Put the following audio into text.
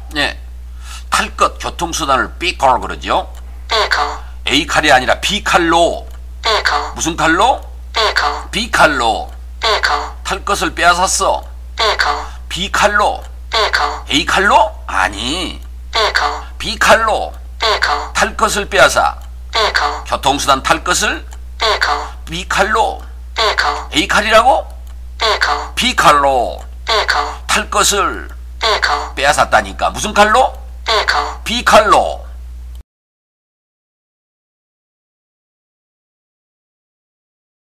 예. 탈 것, 교통수단을 B칼 그러죠. vehicle, A칼이 아니라 B칼로. vehicle, 무슨 칼로? vehicle, B칼로. vehicle, 탈 것을 빼앗았어. vehicle, B칼로. vehicle, A칼로? 아니. vehicle, B칼로. vehicle, 탈 것을 빼앗아. vehicle, 교통수단 탈 것을 vehicle, B칼로. vehicle, A칼이라고? vehicle, B칼로. vehicle, 탈 것을 vehicle, 빼앗았다니까. 무슨 칼로? vehicle, B칼로.